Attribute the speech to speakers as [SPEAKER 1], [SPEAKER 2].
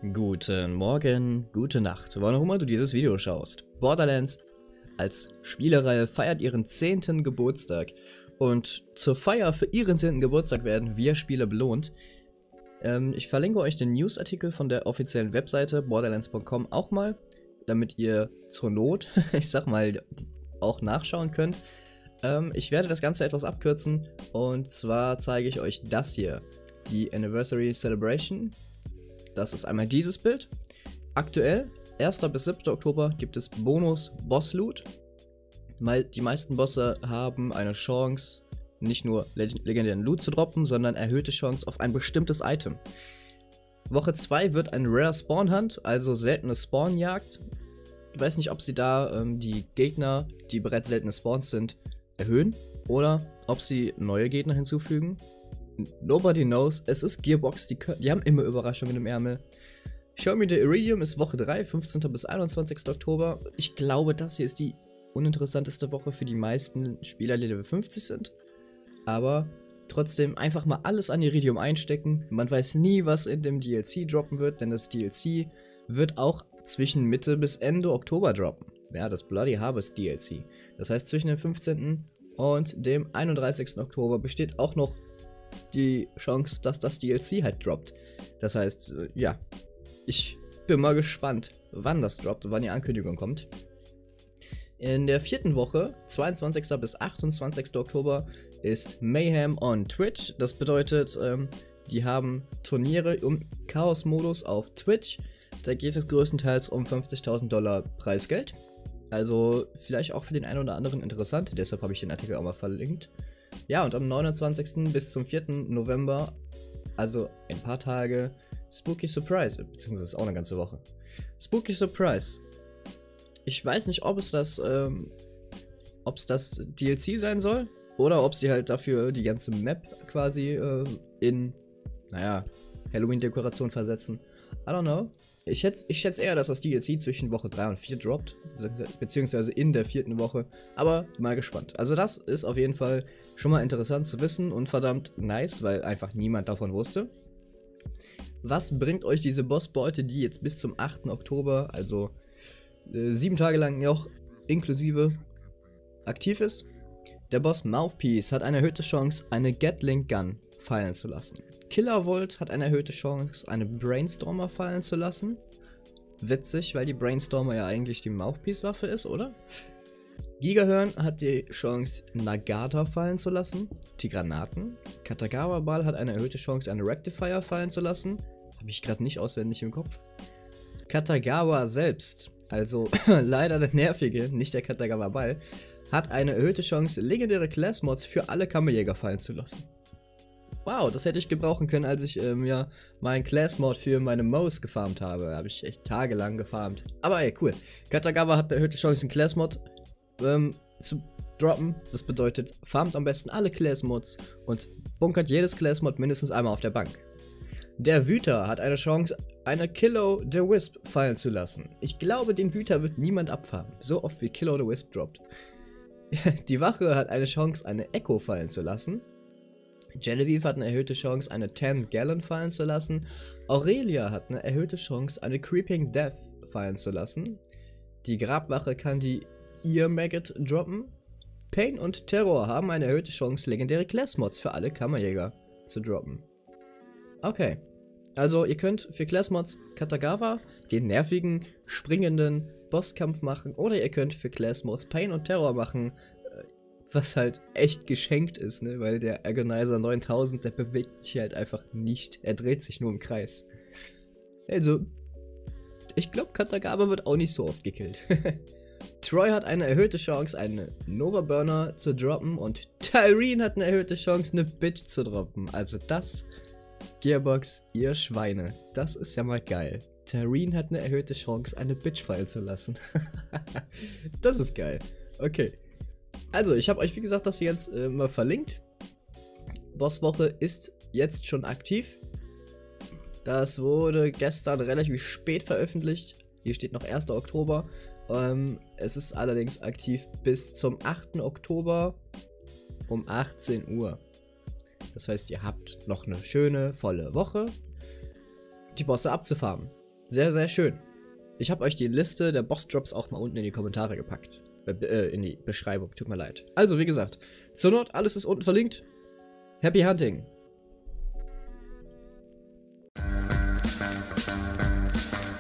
[SPEAKER 1] Guten Morgen, gute Nacht, wann auch immer du dieses Video schaust. Borderlands als Spielereihe feiert ihren 10. Geburtstag und zur Feier für ihren 10. Geburtstag werden wir Spieler belohnt. Ich verlinke euch den Newsartikel von der offiziellen Webseite borderlands.com auch mal, damit ihr zur Not, ich sag mal, auch nachschauen könnt. Ich werde das Ganze etwas abkürzen und zwar zeige ich euch das hier, die Anniversary Celebration. Das ist einmal dieses Bild. Aktuell, 1. bis 7. Oktober, gibt es Bonus-Boss-Loot. Die meisten Bosse haben eine Chance, nicht nur legendären Loot zu droppen, sondern erhöhte Chance auf ein bestimmtes Item. Woche 2 wird ein Rare Spawn Hunt, also seltene Spawnjagd. Ich weiß nicht, ob sie da die Gegner, die bereits seltene Spawns sind, erhöhen oder ob sie neue Gegner hinzufügen. Nobody knows. Es ist Gearbox, die haben immer Überraschungen im Ärmel. Show Me the Iridium ist Woche 3, 15. bis 21. Oktober. Ich glaube, das hier ist die uninteressanteste Woche für die meisten Spieler, die Level 50 sind. Aber trotzdem einfach mal alles an Iridium einstecken. Man weiß nie, was in dem DLC droppen wird, denn das DLC wird auch zwischen Mitte bis Ende Oktober droppen. Ja, das Bloody Harvest DLC. Das heißt, zwischen dem 15. und dem 31. Oktober besteht auch noch die Chance, dass das DLC halt droppt. Das heißt, ja, ich bin mal gespannt, wann das droppt und wann die Ankündigung kommt. In der 4. Woche, 22. bis 28. Oktober, ist Mayhem on Twitch. Das bedeutet, die haben Turniere im Chaos-Modus auf Twitch. Da geht es größtenteils um $50.000 Preisgeld. Also vielleicht auch für den einen oder anderen interessant, deshalb habe ich den Artikel auch mal verlinkt. Ja, und am 29. bis zum 4. November, also ein paar Tage, Spooky Surprise, beziehungsweise ist auch eine ganze Woche. Spooky Surprise. Ich weiß nicht, ob es das DLC sein soll, oder ob sie halt dafür die ganze Map quasi in, naja, Halloween-Dekoration versetzen. I don't know. Ich schätze eher, dass das DLC zwischen Woche 3 und 4 droppt, beziehungsweise in der 4. Woche, aber mal gespannt. Also das ist auf jeden Fall schon mal interessant zu wissen und verdammt nice, weil einfach niemand davon wusste. Was bringt euch diese Bossbeute, die jetzt bis zum 8. Oktober, also 7 Tage lang noch inklusive aktiv ist? Der Boss Mouthpiece hat eine erhöhte Chance, eine Gatling Gun fallen zu lassen. Killer Volt hat eine erhöhte Chance, eine Brainstormer fallen zu lassen. Witzig, weil die Brainstormer ja eigentlich die Mouthpiece-Waffe ist, oder? Gigahörn hat die Chance, Nagata fallen zu lassen. Die Granaten. Katagawa Ball hat eine erhöhte Chance, eine Rectifier fallen zu lassen. Habe ich gerade nicht auswendig im Kopf. Katagawa selbst, also leider der nervige, nicht der Katagawa Ball, hat eine erhöhte Chance, legendäre Class-Mods für alle Kammerjäger fallen zu lassen. Wow, das hätte ich gebrauchen können, als ich ja meinen Class-Mod für meine Mouse gefarmt habe. Da habe ich echt tagelang gefarmt. Aber ey, cool. Katagawa hat eine erhöhte Chance, einen Class-Mod zu droppen. Das bedeutet, farmt am besten alle Class-Mods und bunkert jedes Class-Mod mindestens einmal auf der Bank. Der Wüter hat eine Chance, eine Kilo the Wisp fallen zu lassen. Ich glaube, den Wüter wird niemand abfarmen. So oft wie Kilo the Wisp droppt. Die Wache hat eine Chance, eine Echo fallen zu lassen. Genevieve hat eine erhöhte Chance, eine 10 Gallon fallen zu lassen. Aurelia hat eine erhöhte Chance, eine Creeping Death fallen zu lassen. Die Grabwache kann die Ear Maggot droppen. Pain und Terror haben eine erhöhte Chance, legendäre Class-Mods für alle Kammerjäger zu droppen. Okay, also ihr könnt für Class-Mods Katagawa, den nervigen, springenden Bosskampf machen, oder ihr könnt für Class-Mods Pain und Terror machen, was halt echt geschenkt ist, ne? Weil der Agonizer 9000, der bewegt sich halt einfach nicht. Er dreht sich nur im Kreis. Also, ich glaube, Katagawa wird auch nicht so oft gekillt. Troy hat eine erhöhte Chance, eine Nova Burner zu droppen und Tyreen hat eine erhöhte Chance, eine Bitch zu droppen. Also das, Gearbox, ihr Schweine, das ist ja mal geil. Tyreen hat eine erhöhte Chance, eine Bitch fallen zu lassen. Das ist geil. Okay. Also, ich habe euch, wie gesagt, das hier jetzt mal verlinkt. Bosswoche ist jetzt schon aktiv. Das wurde gestern relativ spät veröffentlicht. Hier steht noch 1. Oktober. Es ist allerdings aktiv bis zum 8. Oktober um 18 Uhr. Das heißt, ihr habt noch eine schöne, volle Woche, die Bosse abzufarmen. Sehr, sehr schön. Ich habe euch die Liste der Boss-Drops auch mal unten in die Kommentare gepackt. In die Beschreibung, tut mir leid. Also, wie gesagt, zur Not, alles ist unten verlinkt. Happy Hunting!